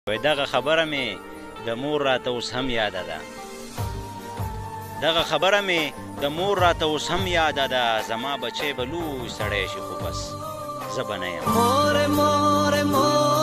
وای دغه خبره مې د مور راته اوس هم یاده ده دغه خبره مې د مور راته اوس هم یاده ده زما بچی به لوی سړی شي خو بس زه به نه یم